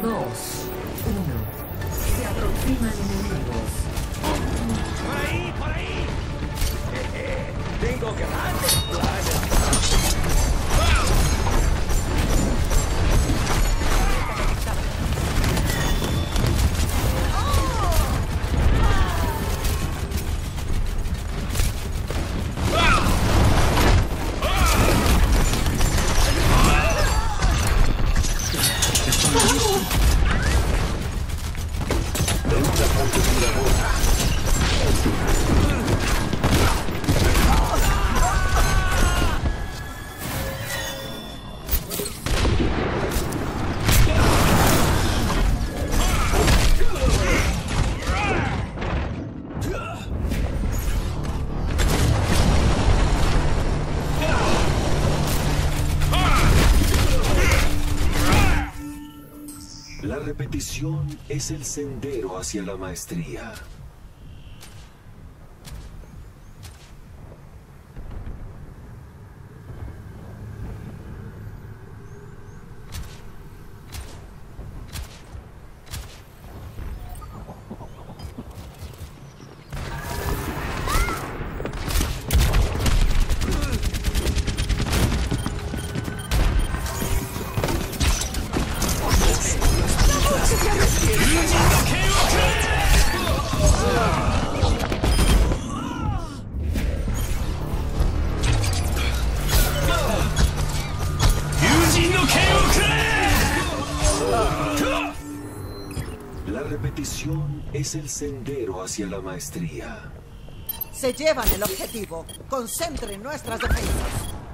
2, 1. Se aproximan enemigos. ¡Por ahí! ¡Por ahí! Tengo grandes planes. La repetición es el sendero hacia la maestría. La repetición es el sendero hacia la maestría. Se llevan el objetivo. Concentren nuestras defensas.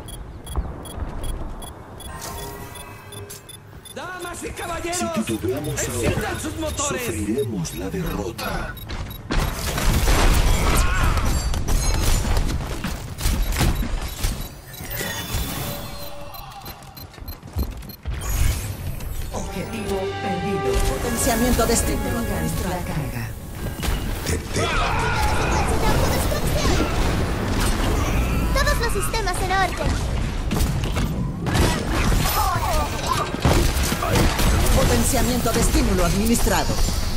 ¡Damas y caballeros! Si titubeamos ¡enciendan ahora, sus motores! sufriremos la derrota. Objetivo perdido. Potenciamiento de estímulo. Nuestra carga. Todos los sistemas en orden. Potenciamiento de estímulo administrado.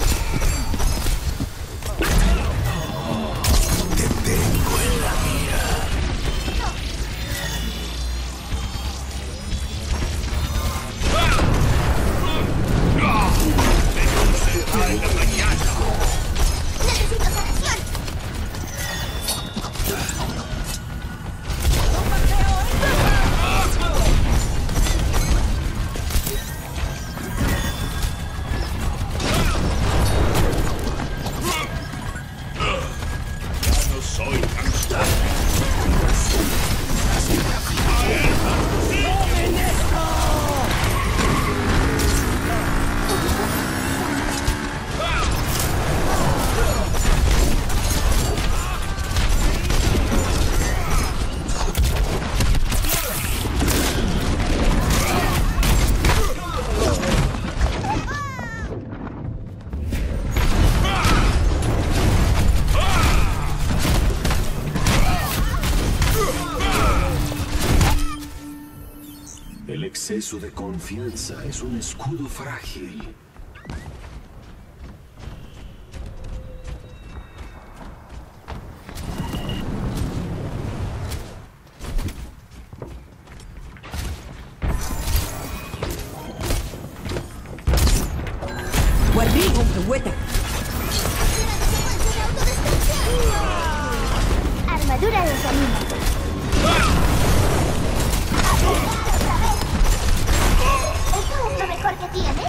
Necesito sanación. El exceso de confianza es un escudo frágil. Guardigo, hueta. Armadura de camino. ¿Esto es lo mejor que tiene?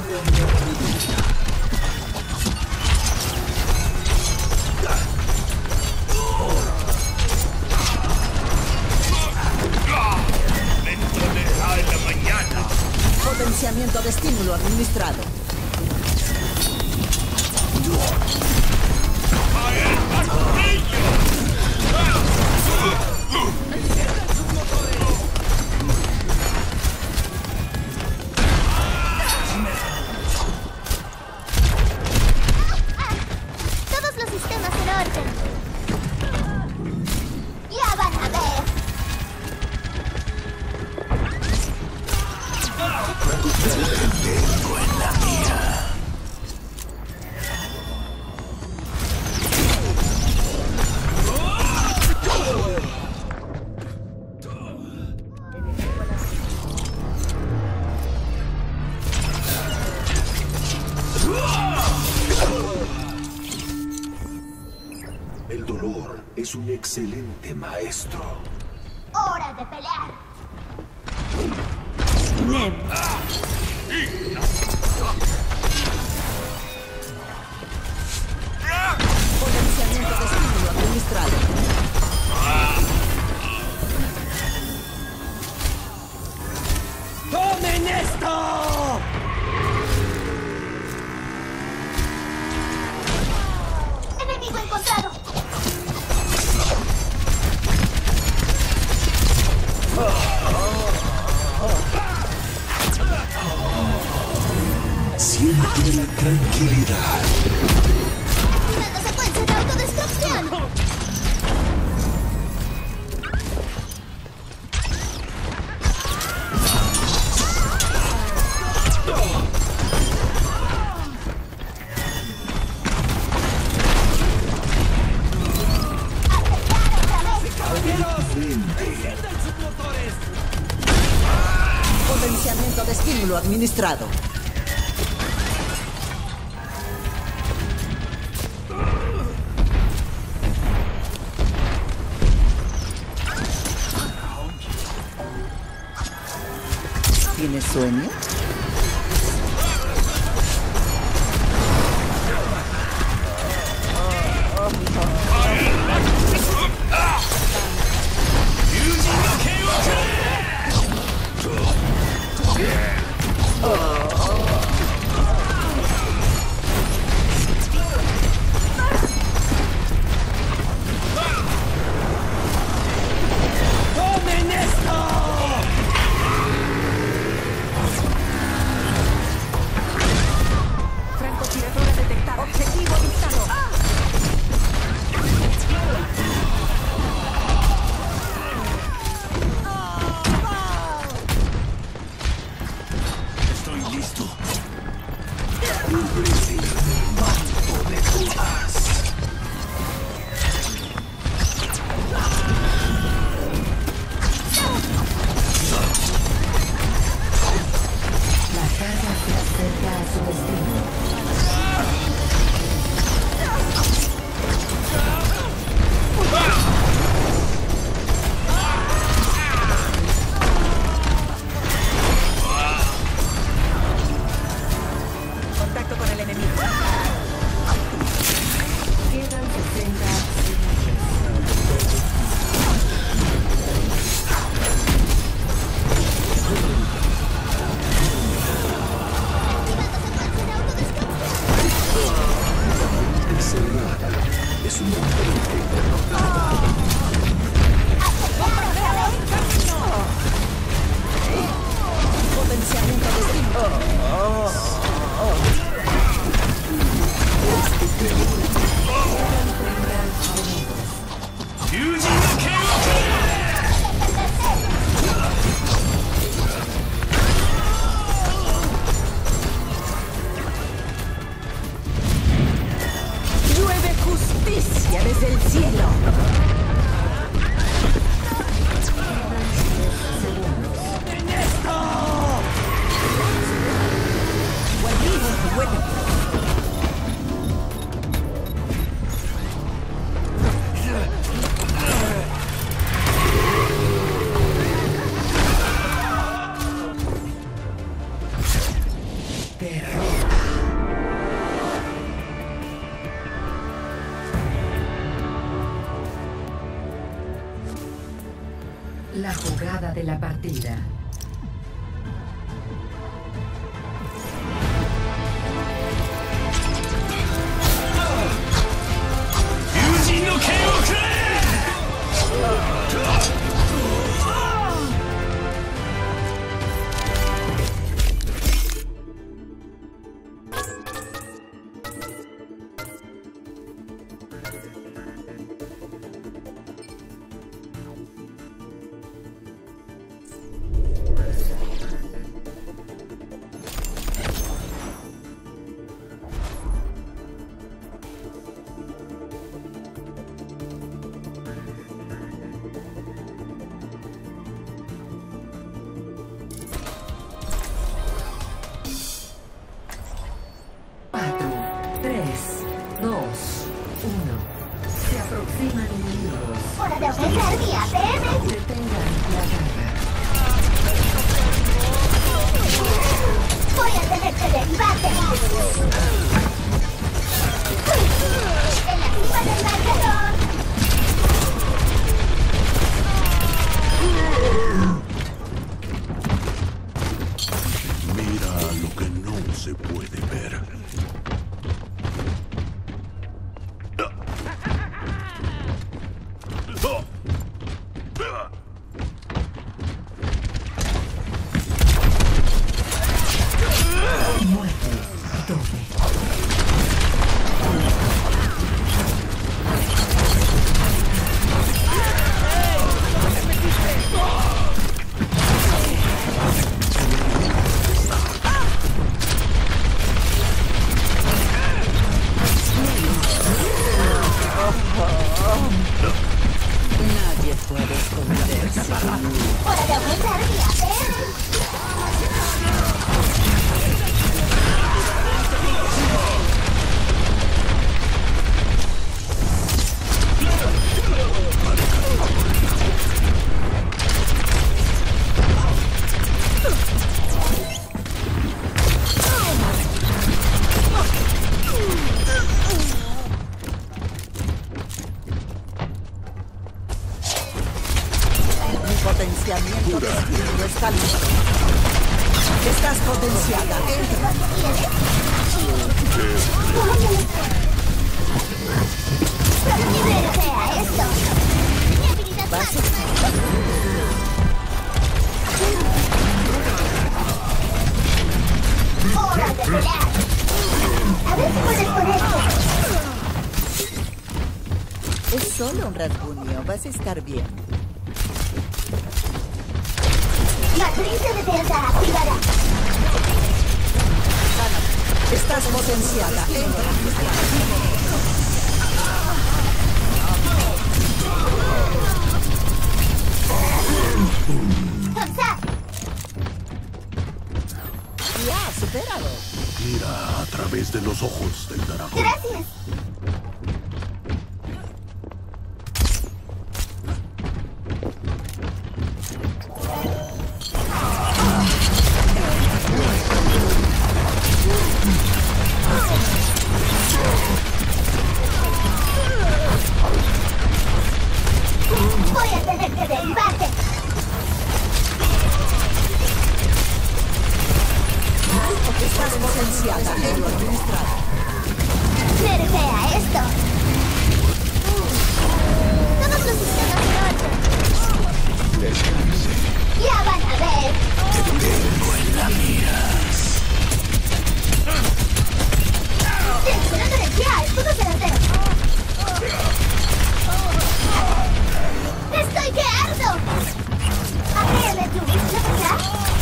Mentonerá en la mañana. Potenciamiento de estímulo administrado. ¡A el martillo! Todos los sistemas en orden. Ya van a ver. El dolor es un excelente maestro. Hora de pelear. NEM. Potenciamiento de estímulo administrado. ¡Tomen esto! Enemigo encontrado. Siente la tranquilidad. Activando secuencia de autodestrucción. ¡Enciendan sus motores! Potenciamiento de estímulo administrado. ¿Tienes sueño? ¡Tomen esto! Francotiradora detectada. Objetivo avistado. Estoy listo. Manto de Tomás. La carga se acerca a su destino. Contacto con el enemigo. Quedan 60 Activando secuencia de Primera jugada de la partida. Hora de aumentar mi APM. Detengan la carga. Voy a tener que derribarte. En la cima del marcador. Mira lo que no se puede ver. Nadie puede esconderse. Hora de aumentar mi APM. Mi potenciamiento de espíritu está listo. Estás potenciada. Entra. Libérate a esto. Mi habilidad máxima. Hora de pelear. A ver si puedes con esto. Es solo un rasguño. Vas a estar bien. Matriz de defensa activada. Estás potenciada. Entra. Forza. Ya, supéralo. Mira a través de los ojos del dragón. Gracias. Voy a tener que derribarte. Estás potenciada. Entra. Merece a esto. Todos los sistemas en orden. Ya van a ver. Tensión torrencial. Todo delantero. ¡Estoy que ardo! ¡Apréame tú! ¿No pasa?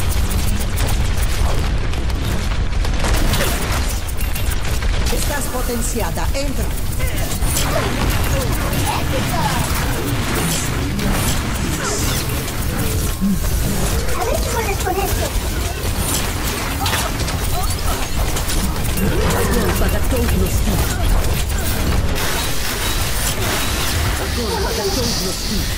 Estás potenciada. Entra. ¡Épico! A ver si puedes con esto. Para todos los tíos. Para todos los tíos.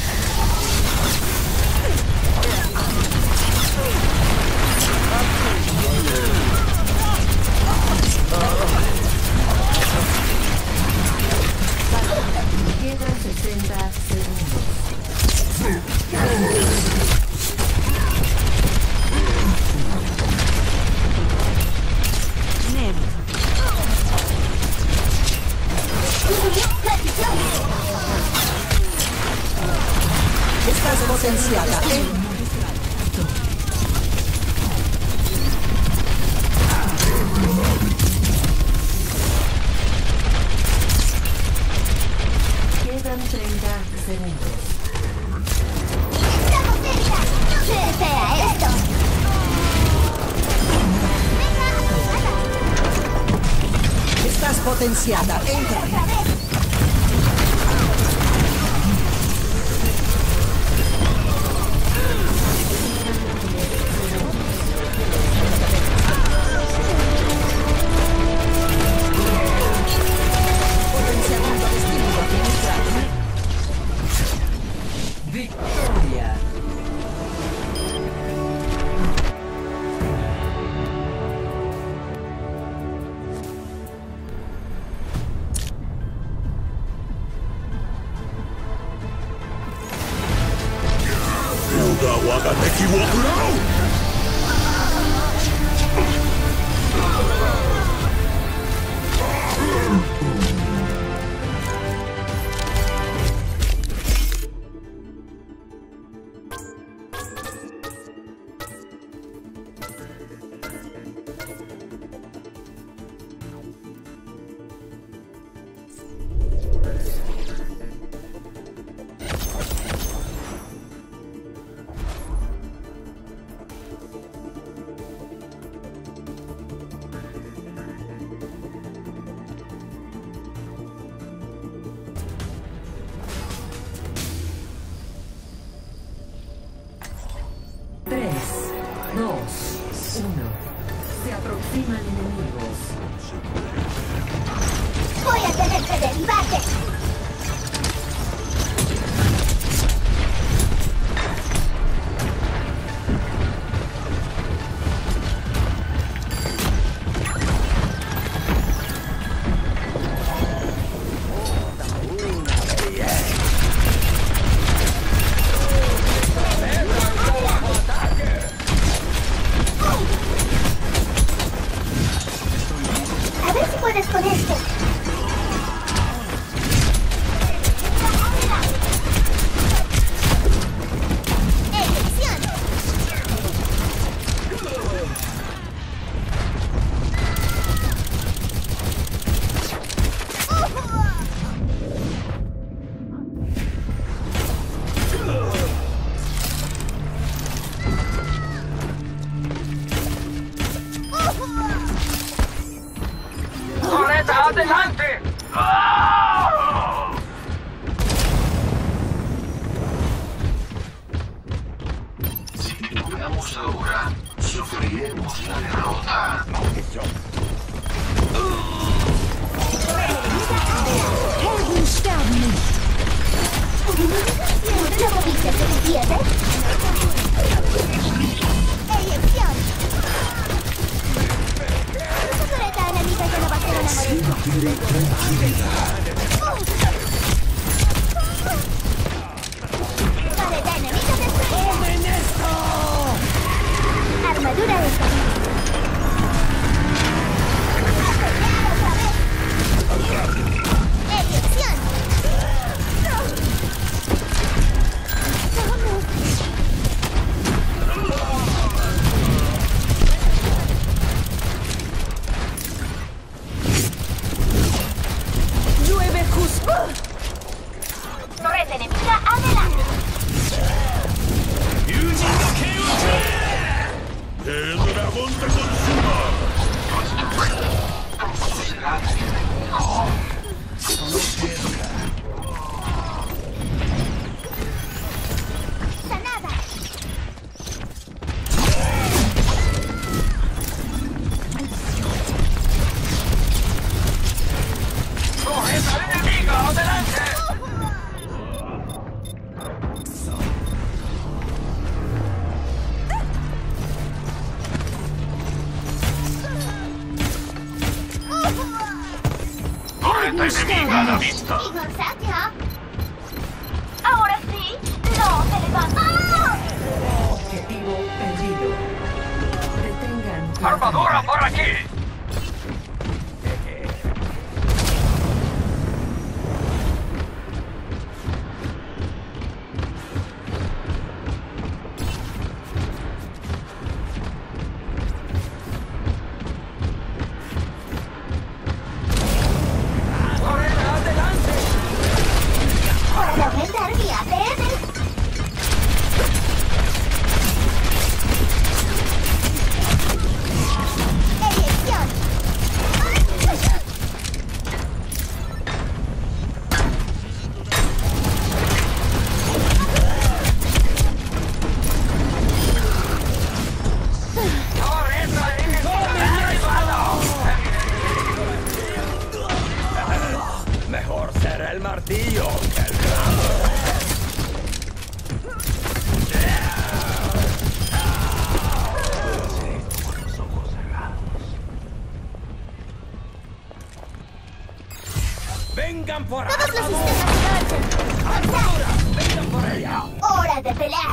Quedan 60 segundos. potenciada. Quedan 30 segundos. ¡Estamos cerca! ¡Que sea esto! Estás potenciada. Entra. ¡Otra vez! Potenciamiento de estímulo inicial. Victoria. Se aproximan enemigos. Voy a tener que derribarte. A ver si puedes con esto. ¡Elección! ¡Torreta, adelante! ¡Ah! Si titulamos ahora, sufriremos la derrota. ¿Lo moviste suficiente? ¡Elección! Esa torreta enemiga ya no va a ser una molestia. ¡Torreta enemiga destruida! ¡Tomen esto! Armadura de ¡elección! ¡Llueve justo! ¡Torreta enemiga adelante! ¡El dragón te consuma! ¡Sanada! ¡Torreta enemiga, adelante! ¡Torreta enemiga a la vista! Igor Satya. Ahora sí, no se levanta. ¡Ah! Objetivo perdido. Detengan. ¡Armadura por aquí! ¡Vengan por Todos los sistemas de orden. ¡Vengan por ella! ¡Hora de pelear!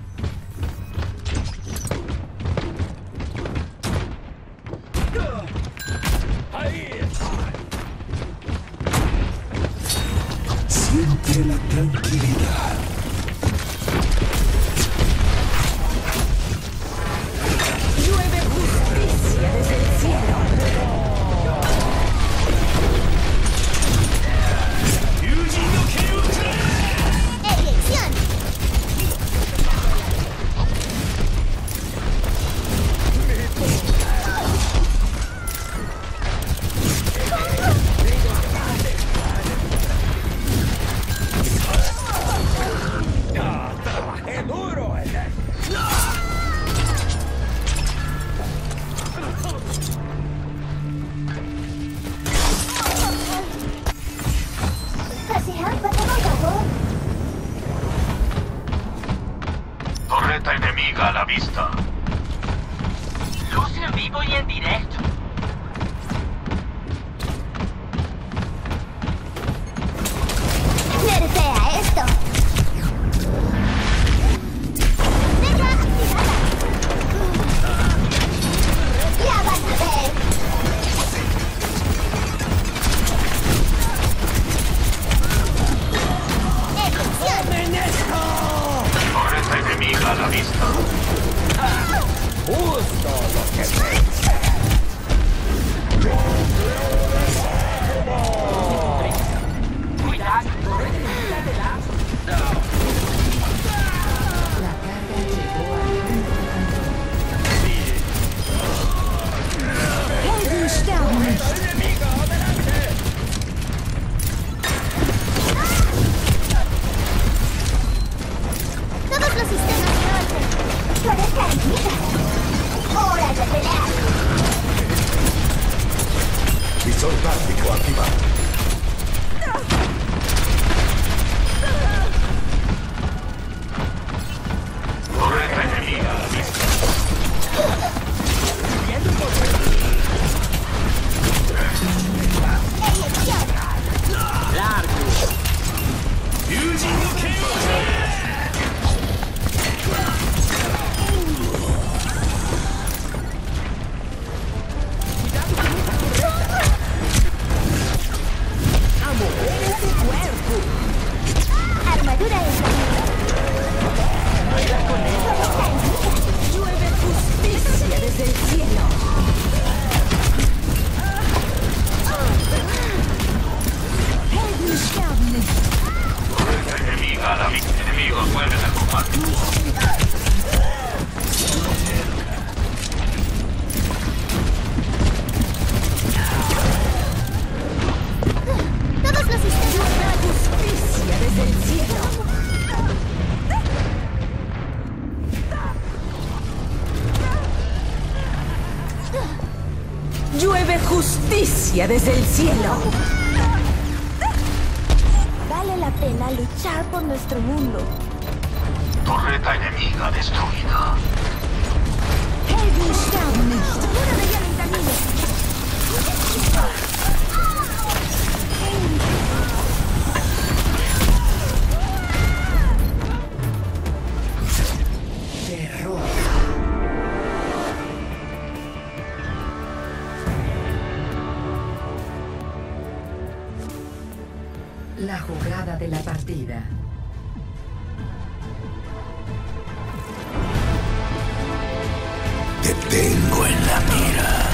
¡Ahí está! Siente la tranquilidad. Llueve justicia desde el cielo. ¡Elección! ¡Trabajé duro en él! Kasihan, patay-tago. Torreta enemiga a la vista. Luz en vivo y en directo. ¡Nerfea esto! ¡Deja activada! ¡Ya van a ver! ¡Elección! Torreta enemiga a la vista. Justo lo que pensé. Cuidado, torreta de la... La carga llegó al punto de control. ¡Enemiga, adelante! Todos los sistemas de orden. ¡Torreta enemiga! ¡Hora de pelear! Visor táctico activado. Torreta enemiga a la vista. ¡Elección! Armadura enemiga. Llueve justicia desde el cielo. Torreta enemiga a la vista. Enemigos vuelven a combate. Todos los sistemas de orden. Justicia desde el cielo. Llueve justicia desde el cielo. Vale la pena luchar por nuestro mundo. Torreta enemiga destruida. Muro de hielo en camino. La jugada de la partida. Te tengo en la mira.